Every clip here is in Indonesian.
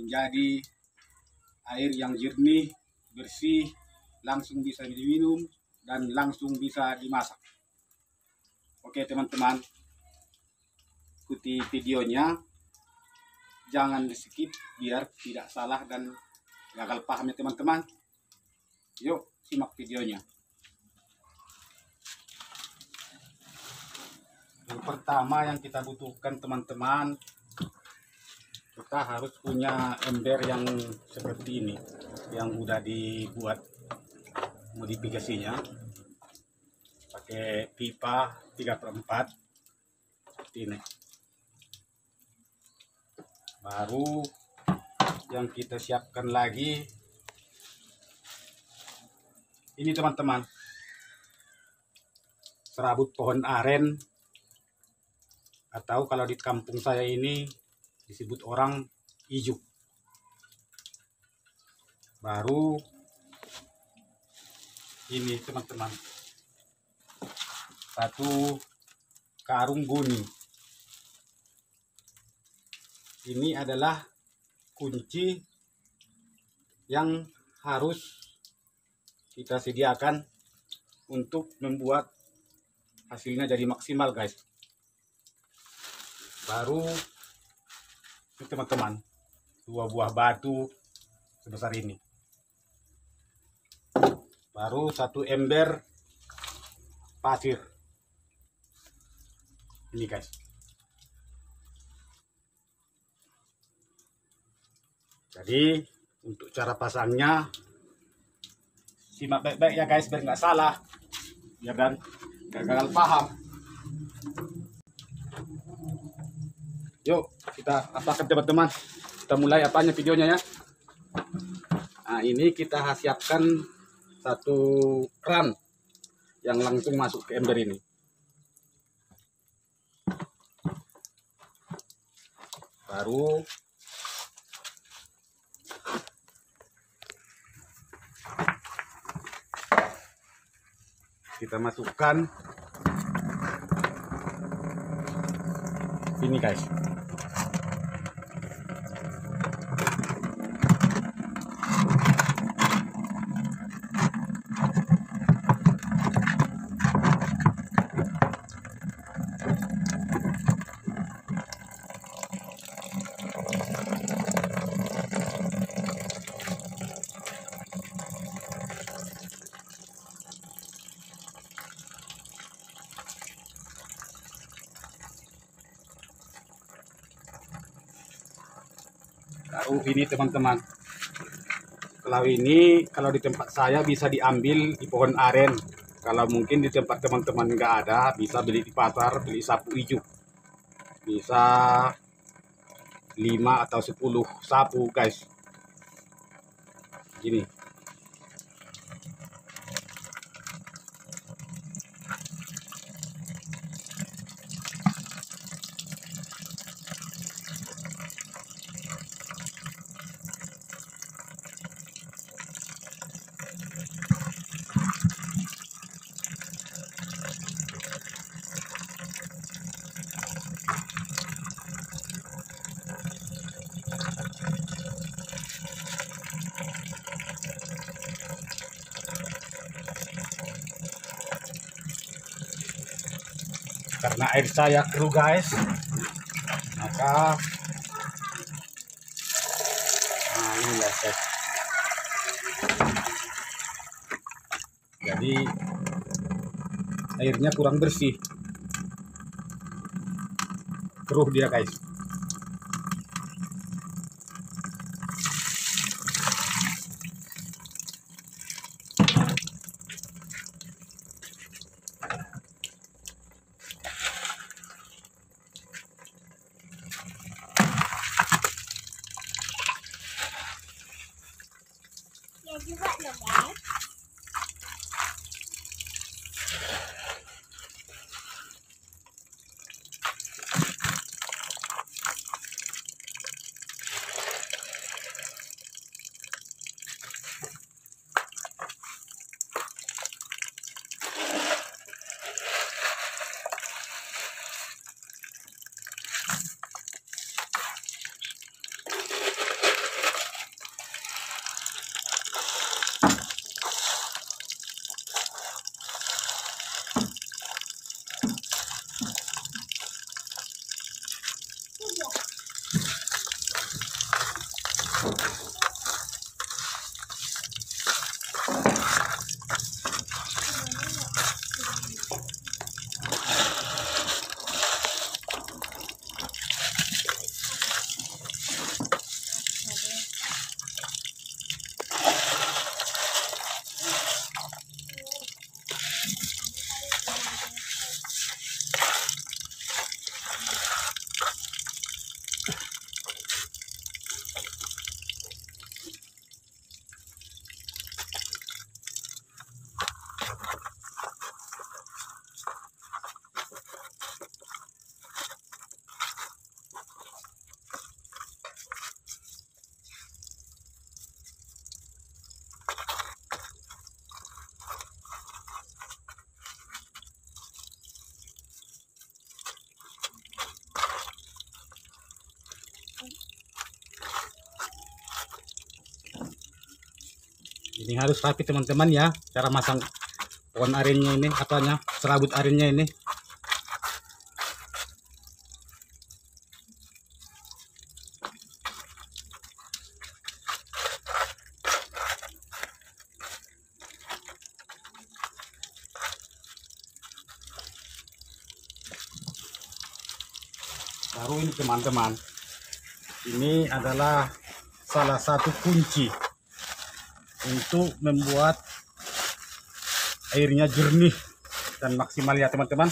menjadi air yang jernih, bersih, langsung bisa diminum dan langsung bisa dimasak. Oke teman-teman, ikuti videonya, jangan di skip biar tidak salah dan gagal paham ya teman-teman. Yuk simak videonya. Yang pertama yang kita butuhkan teman-teman, kita harus punya ember yang seperti ini, yang udah dibuat modifikasinya, pakai pipa 3/4 seperti ini. Baru yang kita siapkan lagi ini teman-teman, serabut pohon aren, atau kalau di kampung saya ini disebut orang ijuk. Baru ini teman-teman, satu karung guni. Ini adalah kunci yang harus kita sediakan untuk membuat hasilnya jadi maksimal guys. Baru ini teman-teman, 2 buah batu sebesar ini. Baru 1 ember pasir ini guys. Jadi untuk cara pasangnya simak baik-baik ya guys, biar nggak salah, biar dan gagal paham. Yuk kita apakan teman-teman, kita mulai apanya videonya ya. Nah ini kita siapkan 1 keran yang langsung masuk ke ember ini. Baru kita masukkan ini guys. Taruh ini teman-teman. Kalau di tempat saya bisa diambil di pohon aren. Kalau mungkin di tempat teman-teman nggak ada, bisa beli di pasar, beli sapu ijuk. Bisa 5 atau 10 sapu guys. Gini. Karena air saya keruh guys, maka inilah guys. Jadi airnya kurang bersih, keruh dia guys. Juga dong guys. Ini harus rapi teman-teman ya, cara masang pohon arennya ini, apanya, serabut arennya ini. Baru ini teman-teman, ini adalah salah satu kunci untuk membuat airnya jernih dan maksimal ya teman-teman.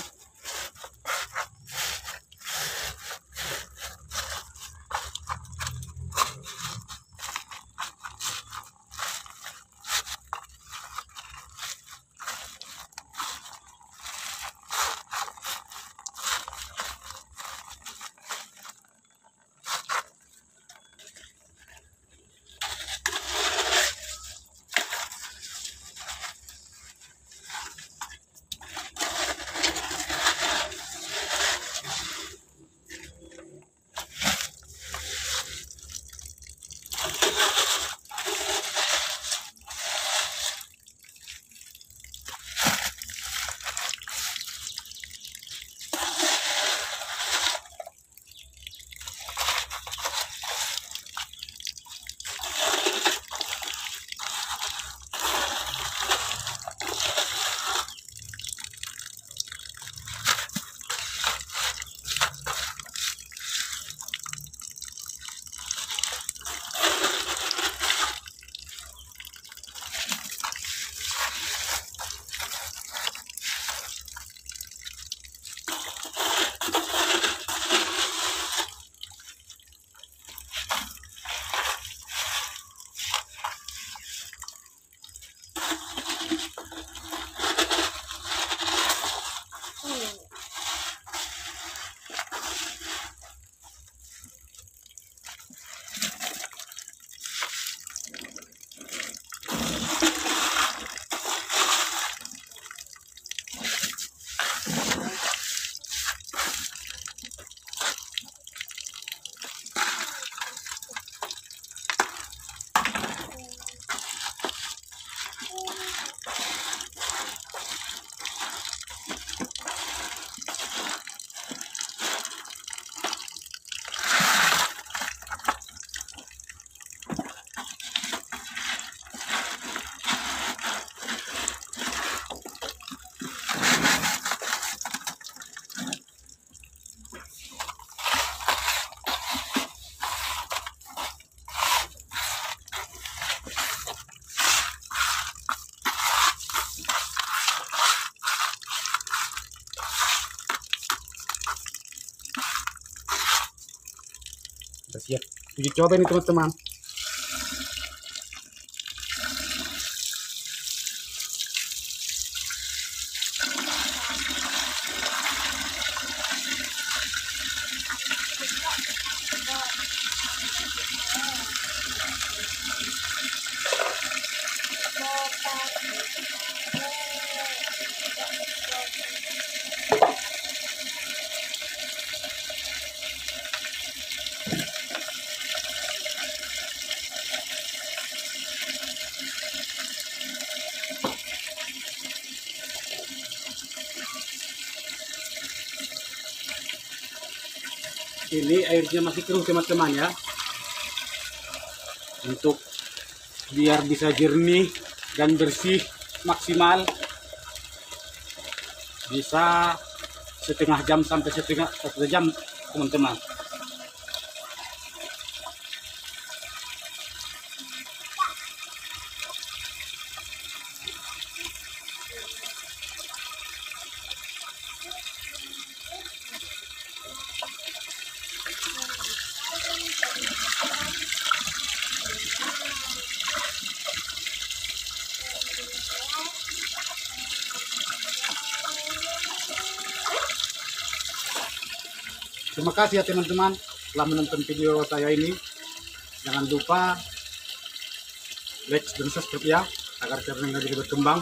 Udah siap uji coba nih teman-teman. Ini airnya masih keruh teman-teman ya. untuk biar bisa jernih dan bersih maksimal, bisa setengah jam sampai satu jam teman-teman. Terima kasih ya teman-teman telah menonton video saya ini. Jangan lupa like dan subscribe ya, agar channel ini berkembang.